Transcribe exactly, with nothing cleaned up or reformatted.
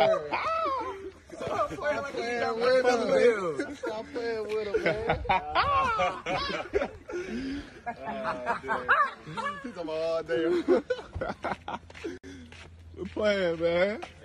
Stop playing like playing with him. Stop playing with him, man. He's on all day. We're playing, man.